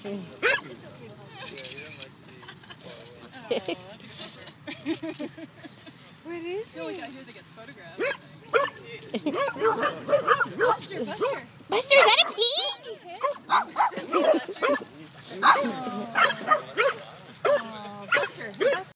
What is He always it? out here that gets photographed. Buster, Buster.